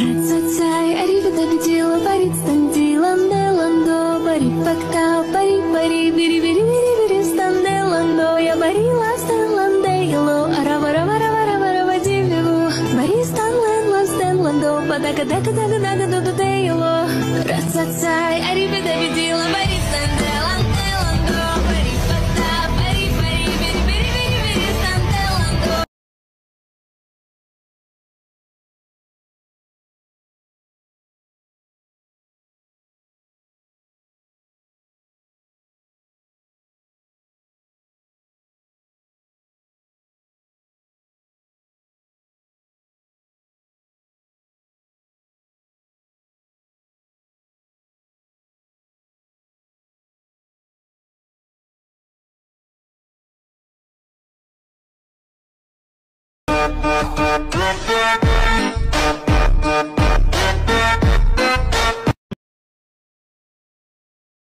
Sai, arrivata vigila, parit standilande lando, bari pakta, bari bari, biri biri biri biri standelando, ya bari la standlande yelo, aravara vara vara vara vadivivu, bari standland la standlando, badaka daka daka daka daka de yelo. Sai, arrivata vigila, bari standelande lando, bari pakta, bari bari, biri biri biri biri standelando.